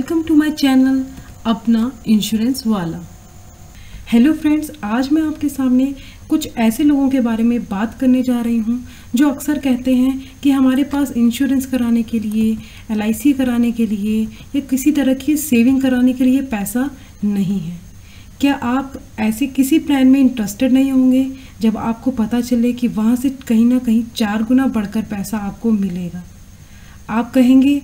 Welcome to my channel अपना insurance वाला। Hello friends, आज मैं आपके सामने कुछ ऐसे लोगों के बारे में बात करने जा रही हूं जो अक्सर कहते हैं कि हमारे पास इंश्योरेंस कराने के लिए, LIC कराने के लिए या किसी तरह की सेविंग कराने के लिए पैसा नहीं है। क्या आप ऐसे किसी प्लान में इंटरेस्टेड नहीं होंगे जब आपको पता चले कि वहाँ से कहीं ना कहीं 4 गुना बढ़कर पैसा आपको मिलेगा? आप कहेंगे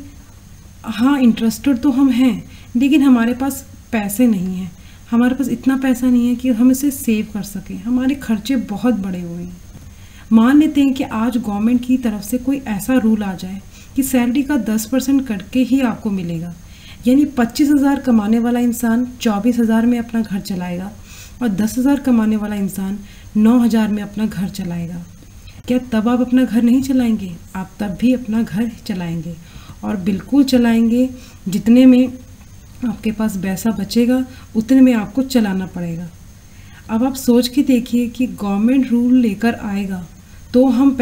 हाँ, इंटरेस्टेड तो हम हैं, लेकिन हमारे पास पैसे नहीं हैं, हमारे पास इतना पैसा नहीं है कि हम इसे सेव कर सकें, हमारे खर्चे बहुत बड़े हुए हैं। मान लेते हैं कि आज गवर्नमेंट की तरफ से कोई ऐसा रूल आ जाए कि सैलरी का 10% कट के ही आपको मिलेगा, यानी 25,000 कमाने वाला इंसान 24,000 में अपना घर चलाएगा और 10,000 कमाने वाला इंसान 9,000 में अपना घर चलाएगा। क्या तब आप अपना घर नहीं चलाएंगे? आप तब भी अपना घर चलाएंगे और बिल्कुल चलाएंगे। जितने में आपके पास पैसा बचेगा उतने में आपको चलाना पड़ेगा। अब आप सोच के देखिए कि गवर्नमेंट रूल लेकर आएगा तो हम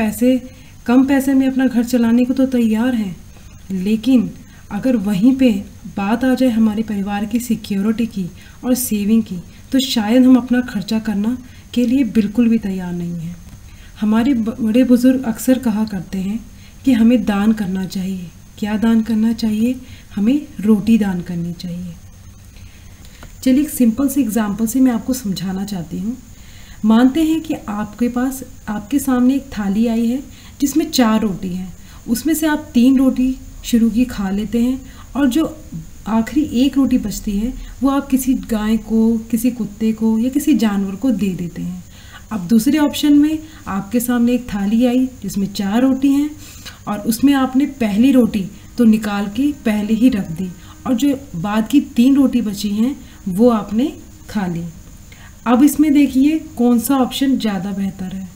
कम पैसे में अपना घर चलाने को तो तैयार हैं, लेकिन अगर वहीं पे बात आ जाए हमारे परिवार की सिक्योरिटी की और सेविंग की, तो शायद हम अपना खर्चा करना के लिए बिल्कुल भी तैयार नहीं हैं। हमारे बड़े बुजुर्ग अक्सर कहा करते हैं कि हमें दान करना चाहिए। क्या दान करना चाहिए? हमें रोटी दान करनी चाहिए। चलिए एक सिंपल से एग्जांपल से मैं आपको समझाना चाहती हूँ। मानते हैं कि आपके सामने एक थाली आई है जिसमें 4 रोटी हैं, उसमें से आप 3 रोटी शुरू की खा लेते हैं और जो आखिरी 1 रोटी बचती है वो आप किसी गाय को, किसी कुत्ते को या किसी जानवर को दे देते हैं। अब दूसरे ऑप्शन में आपके सामने एक थाली आई जिसमें 4 रोटी हैं और उसमें आपने पहली रोटी तो निकाल के पहले ही रख दी और जो बाद की 3 रोटी बची हैं वो आपने खा ली। अब इसमें देखिए कौन सा ऑप्शन ज़्यादा बेहतर है।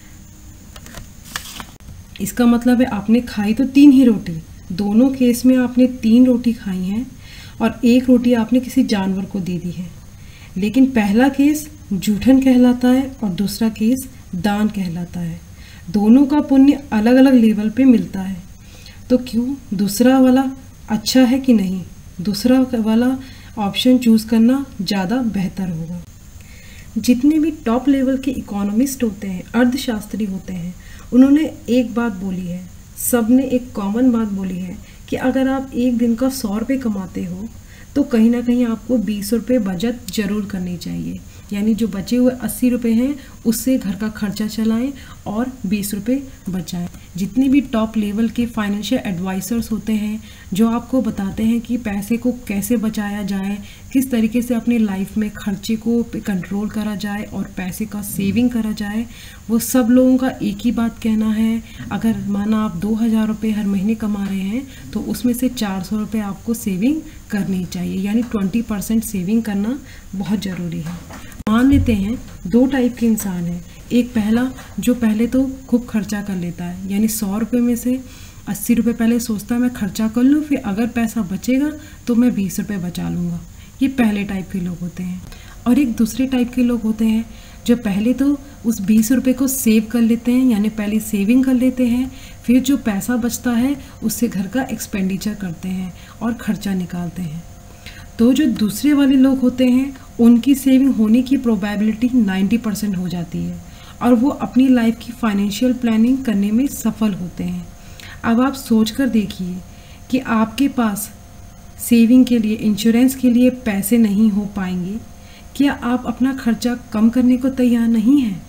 इसका मतलब है आपने खाई तो 3 ही रोटी, दोनों केस में आपने 3 रोटी खाई हैं और 1 रोटी आपने किसी जानवर को दे दी है। लेकिन पहला केस जूठन कहलाता है और दूसरा केस दान कहलाता है। दोनों का पुण्य अलग अलग लेवल पे मिलता है, तो क्यों दूसरा वाला अच्छा है कि नहीं? दूसरा वाला ऑप्शन चूज़ करना ज़्यादा बेहतर होगा। जितने भी टॉप लेवल के इकोनॉमिस्ट होते हैं, अर्थशास्त्री होते हैं, उन्होंने एक बात बोली है, सब ने एक कॉमन बात बोली है कि अगर आप एक दिन का 100 रुपये कमाते हो तो कहीं ना कहीं आपको 20 रुपये बचत ज़रूर करनी चाहिए। यानी जो बचे हुए 80 रुपये हैं उससे घर का खर्चा चलाएं और 20 रुपये बचाएं। जितने भी टॉप लेवल के फाइनेंशियल एडवाइजर्स होते हैं जो आपको बताते हैं कि पैसे को कैसे बचाया जाए, किस तरीके से अपनी लाइफ में खर्चे को कंट्रोल करा जाए और पैसे का सेविंग करा जाए, वो सब लोगों का एक ही बात कहना है, अगर माना आप 2,000 रुपये हर महीने कमा रहे हैं तो उसमें से 400 रुपये आपको सेविंग करनी चाहिए, यानी 20% सेविंग करना बहुत ज़रूरी है। मान लेते हैं 2 टाइप के इंसान हैं। एक पहला जो पहले तो खूब खर्चा कर लेता है, यानी 100 रुपये में से 80 रुपये पहले सोचता है मैं खर्चा कर लूँ, फिर अगर पैसा बचेगा तो मैं 20 रुपये बचा लूँगा। ये पहले टाइप के लोग होते हैं। और एक दूसरे टाइप के लोग होते हैं जो पहले तो उस 20 रुपये को सेव कर लेते हैं, यानी पहले सेविंग कर लेते हैं, फिर जो पैसा बचता है उससे घर का एक्सपेंडिचर करते हैं और खर्चा निकालते हैं। तो जो दूसरे वाले लोग होते हैं उनकी सेविंग होने की प्रोबेबिलिटी 90% हो जाती है और वो अपनी लाइफ की फाइनेंशियल प्लानिंग करने में सफल होते हैं। अब आप सोच कर देखिए कि आपके पास सेविंग के लिए, इंश्योरेंस के लिए पैसे नहीं हो पाएंगे, क्या आप अपना खर्चा कम करने को तैयार नहीं हैं?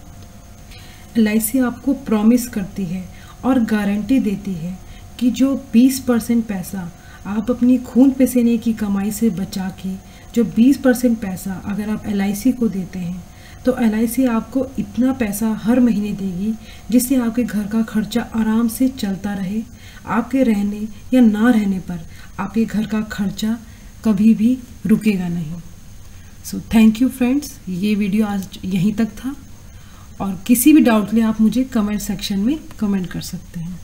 LIC आपको प्रॉमिस करती है और गारंटी देती है कि जो 20% पैसा आप अपनी खून पसीने की कमाई से बचा के, जो 20% पैसा अगर आप LIC को देते हैं तो LIC आपको इतना पैसा हर महीने देगी जिससे आपके घर का खर्चा आराम से चलता रहे। आपके रहने या ना रहने पर आपके घर का खर्चा कभी भी रुकेगा नहीं। सो थैंक यू फ्रेंड्स, ये वीडियो आज यहीं तक था और किसी भी डाउट के लिए आप मुझे कमेंट सेक्शन में कमेंट कर सकते हैं।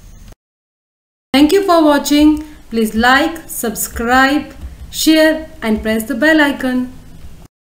Thank you for watching. Please like, subscribe, share and press the bell icon.